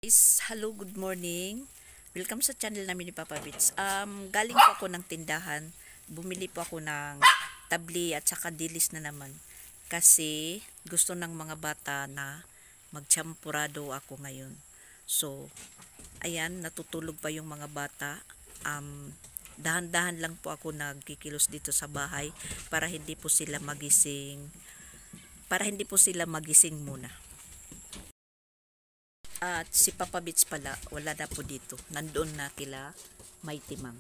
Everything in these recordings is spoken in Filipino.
Guys, hello, good morning. Welcome sa channel namin ni Papa Bits. Galing po ako ng tindahan. Bumili po ako ng tabli at saka dilis na naman. Kasi gusto ng mga bata na magchampurado ako ngayon. So, ayan, natutulog pa yung mga bata. Dahan-dahan lang po ako nagkikilos dito sa bahay para hindi po sila magising. Muna. At si Papa Bits pala, wala na po dito. Nandoon na kila May Timang.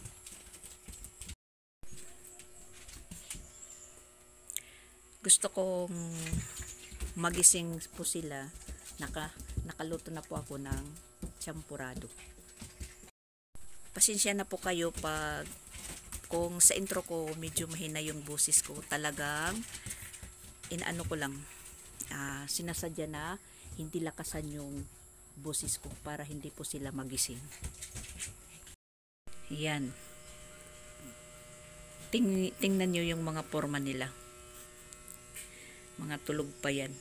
Gusto kong magising po sila. Nakaluto na po ako ng champurado. Pasensya na po kayo pag kung sa intro ko medyo mahina yung boses ko. Talagang inaano ko lang. Sinasadya na hindi lakasan yung boses ko para hindi po sila magising. Yan. Tingnan nyo yung mga forma nila. Mga tulog pa yan.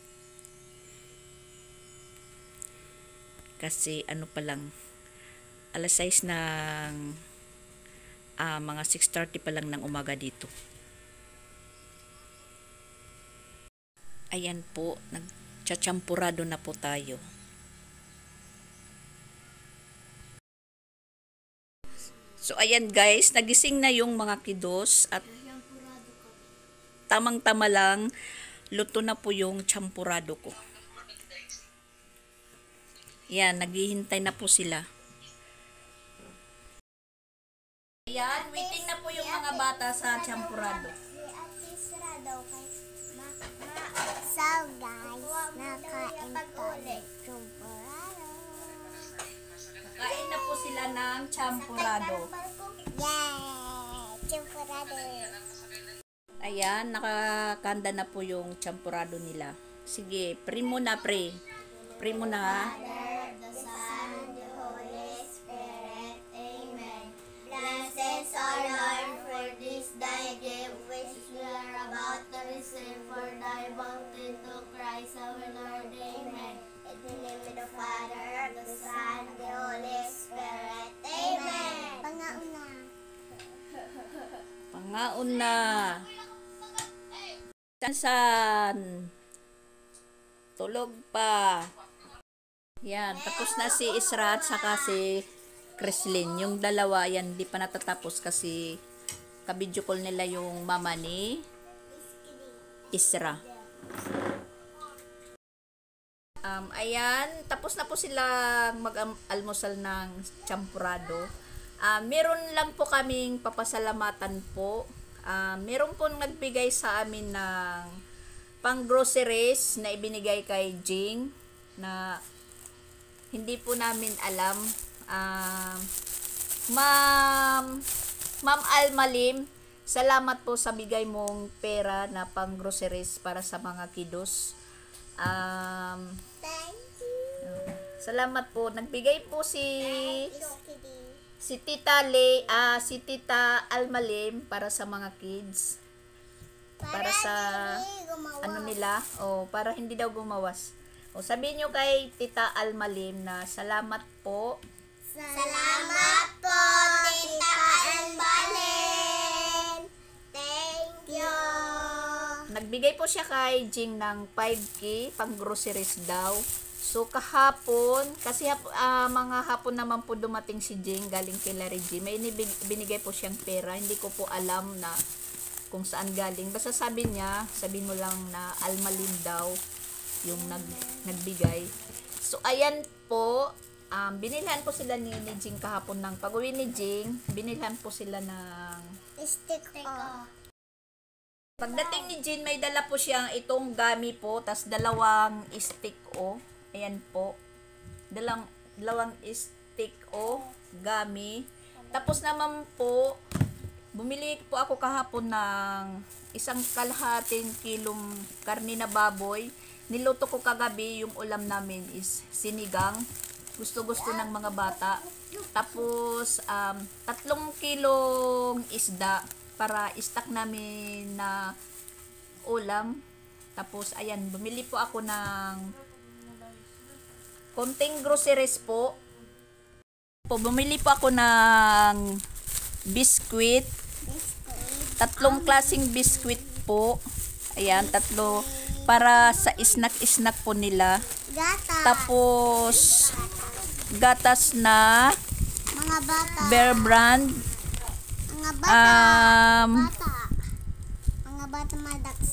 Kasi ano pa lang, alas 6 ng mga 6:30 pa lang ng umaga dito. Ayan po, nagchachampurado na po tayo. So ayan guys, nagising na yung mga kiddos at tamang-tama lang luto na po yung champurado ko. Yan, naghihintay na po sila. Ayan, waiting na po yung mga bata sa champurado. So guys, nakain tayo champurado. Kain na po sila ng champurado. Yay! Champurado. Ayan, nakakanda na po yung champurado nila. Sige, pray muna, pray. Pray muna ha. The Son, the Holy Spirit. Amen. Blessed O Lord, for this thy gift which we are about to receive for thy bounty to Christ our Lord. Amen. In the name of the Father, the Son, the Holy Spirit. Amen. Pangauna. Pangaon na. San? Tulog pa. Yan, tapos na si Isra at saka si Kreslin. Yung dalawa, yan, di pa natatapos kasi ka-video call nila yung mama ni Isra. Ayan, tapos na po sila mag-almusal ng champurado. Meron lang po kaming papasalamatan po. Meron po nagbigay sa amin ng pang groceries na ibinigay kay Jing na hindi po namin alam. Ma'am Almalim, salamat po sa bigay mong pera na pang groceries para sa mga kiddos. Thank you. Salamat po. Nagbigay po si Tita Almalim para sa mga kids. Para sa ano nila, para hindi daw gumawas. Sabihin nyo kay Tita Almalim na salamat po. Salamat po, Tita Almalim. Thank you. Nagbigay po siya kay Jing ng 5K pang groceries daw. So kahapon, kasi mga hapon naman po dumating si Jing galing kay Larry G. May binigay po siyang pera. Hindi ko po alam na kung saan galing. Basta sabihin mo lang na Almalim daw yung nagbigay. So ayan po, binilhan po sila ni Jing kahapon ng pag-uwi ni Jing. Binilhan po sila ng Stick o. Pagdating ni Jin, may dala po siyang itong gummy po, tas dalawang stick o. Ayan po. Dalawang stick o gummy. Tapos naman po, bumili po ako kahapon ng 1.5 kilong karne na baboy. Niluto ko kagabi, yung ulam namin is sinigang. Gusto-gusto ng mga bata. Tapos, 3 kilong isda para stock namin na ulam. Tapos, ayan, bumili po ako ng konting groceries po. Bumili po ako ng biskwit. Tatlong klaseng biskwit po. Ayan, tatlo. Para sa snack-snack po nila. Gata. Tapos, gatas na Mga bata. Bear Brand. Mga bata. Bata. Mga bata madaks.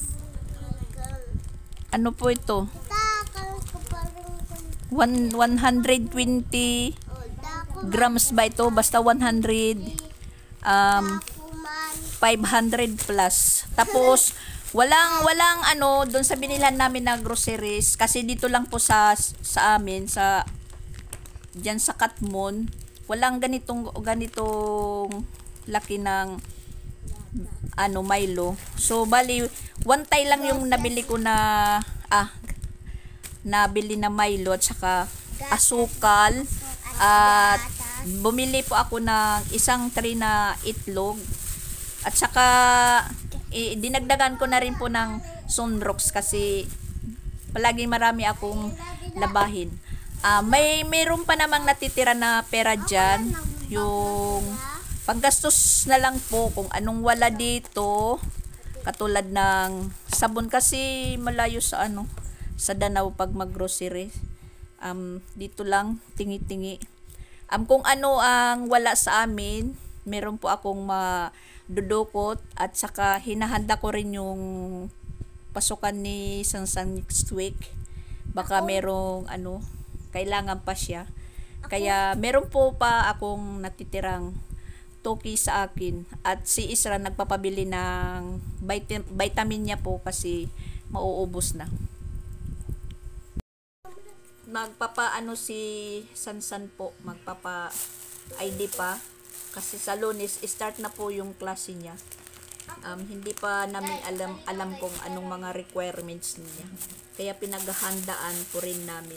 Ano po ito? Takal ko pa rin. 120 Dako grams ba ito? Basta 100. man. 500 plus. Tapos, walang ano, doon sa binilhan namin na groceries, kasi dito lang po sa amin, diyan sa Katmon, walang ganitong laki ng ano, Milo. So, bali, one tay lang yung nabili ko nabili na Milo at saka asukal. At bumili po ako ng isang tray na itlog. At saka dinagdagan ko na rin po ng Sunrox kasi palagi marami akong labahin. Mayroon pa namang natitira na pera dyan. Yung panggastos na lang po kung anong wala dito. Katulad ng sabon kasi malayo sa sa Danau pag mag-grocery. Dito lang tingi-tingi. Kung ano ang wala sa amin, meron po akong dudukot at saka hinahanda ko rin yung pasukan ni Sansan next week. Baka merong kailangan pa siya. Kaya meron po pa akong natitirang toki sa akin at si Isra nagpapabili ng vitamin niya po kasi mauubos na. Si Sansan po, magpapa ID pa. Kasi sa Lunes, start na po yung klase niya. Hindi pa namin alam kung anong mga requirements niya. Kaya pinaghahandaan po rin namin.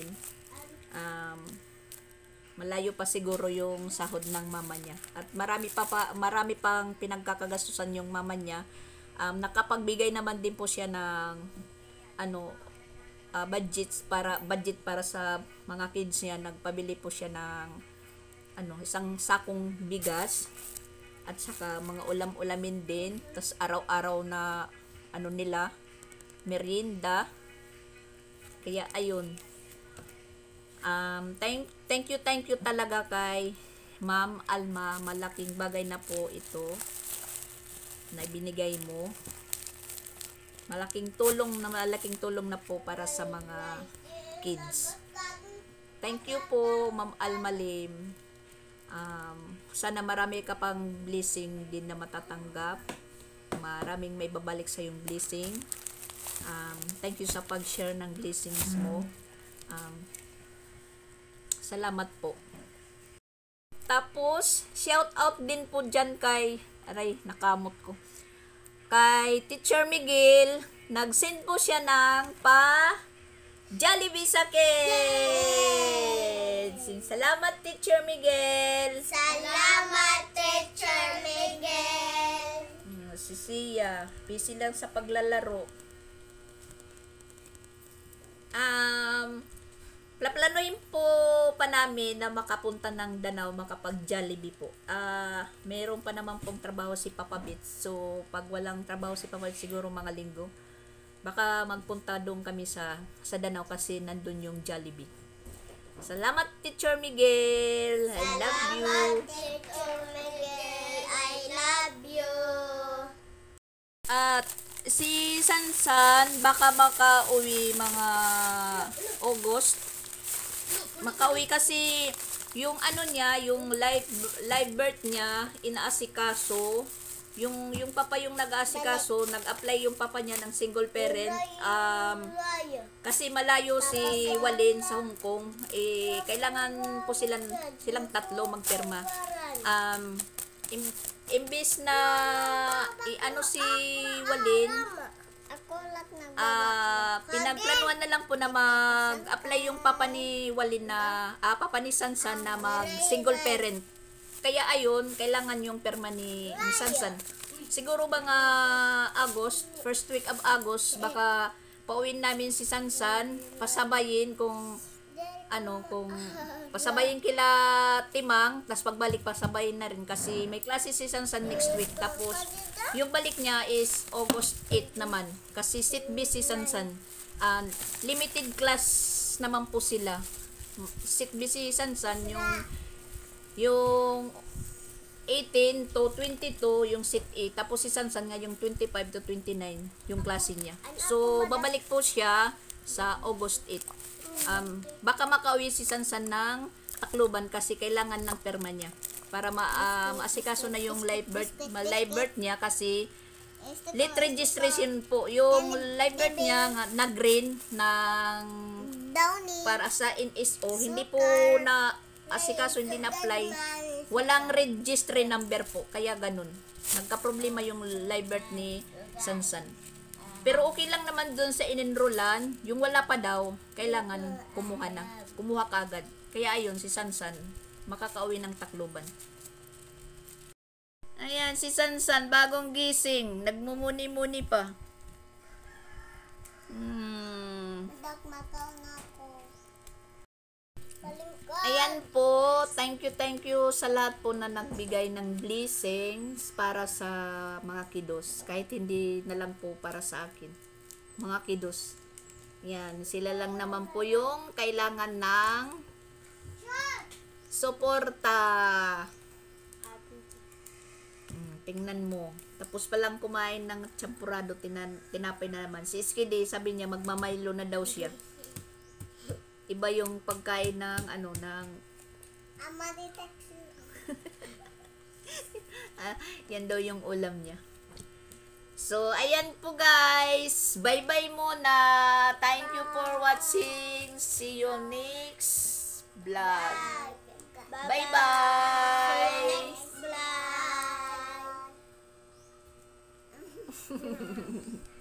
Malayo pa siguro yung sahod ng mama niya. At marami pang pinagkakagastusan yung mama niya. Nakapagbigay naman din po siya ng budget para sa mga kids niya. Nagpabili po siya ng isang sakong bigas at saka mga ulam-ulamin din, tas araw-araw na nila merienda. Kaya ayun, thank you talaga kay Ma'am Alma. Malaking bagay na po ito na ibinigay mo. Malaking tulong na po para sa mga kids. Thank you po, Ma'am Alma Lim. Sana marami ka pang blessing din na matatanggap. Maraming may babalik sa yung blessing. Thank you sa pag-share ng blessings mo. Salamat po. Tapos, shout out din po dyan kay nakamot ko. Kay Teacher Miguel, nag-send po siya ng Jollibee sa kids. Salamat, Teacher Miguel. Salamat, Teacher Miguel. Si Sia, busy lang sa paglalaro. Plaplanuhin po pa namin na makapunta ng Danau, makapag-Jollibee po. Meron pa naman pong trabaho si Papa Bits. So, pag walang trabaho si Papa Bits, siguro mga linggo, baka magpunta doon kami sa Danau kasi nandun yung Jollibee. Salamat, Teacher Miguel. I love you. Salamat, Teacher Miguel. I love you. At si Sansan, baka makauwi mga August. Makauwi kasi yung yung live birth niya, inaasikaso. Yung papa yung nag-aasikaso, nag-apply yung papa niya ng single parent. Kasi malayo si Walin sa Hong Kong. Kailangan po silang tatlo magpirma. Imbis na si Walin, pinagplanuhan na lang po na mag-apply yung papa ni Walin papa ni Sansan na mag single parent. Kaya ayun, kailangan yung perma ni Sansan. Siguro mga first week of August, baka pauwiin namin si Sansan, pasabayin kung kung pasabayin kila Timang, tapos pagbalik pasabayin na rin kasi may klase si Sansan next week. Tapos yung balik niya is August 8 naman kasi sit B si Sansan. Limited class naman po sila. Sit B si Sansan yung 18 to 22 yung sit A. Tapos si Sansan nga yung 25 to 29 yung klase niya. So babalik po siya sa August 8. Baka makauwi si Sansan ng Tacloban kasi kailangan ng perma niya para maasikaso na yung live birth niya kasi late registration po yung live birth niya na green ng para sa NSO hindi po na asikaso, hindi na apply, walang registry number po kaya ganun, nagka-problema yung live birth ni Sansan. Pero okay lang naman dun sa in-enrollan, yung wala pa daw, kailangan kumuha ka agad. Kaya ayun, si Sansan, makakauwi ng Tacloban. Ayan, si Sansan, bagong gising, nagmumuni-muni pa. Nagmakaw na ako. Ayan po, thank you sa lahat po na nagbigay ng blessings para sa mga kiddos. Kahit hindi na lang po para sa akin. Mga kiddos. Yan, sila lang naman po yung kailangan ng suporta. Tingnan mo. Tapos palang kumain ng champurado, tinapay na naman. Si Skidi, sabi niya magmamaylo na daw siya. Iba yung pagkain ng ng Ama detection. yan daw yung ulam niya. So, ayan po guys. Bye-bye muna. Thank you for watching. See you next vlog. Bye-bye. Next vlog.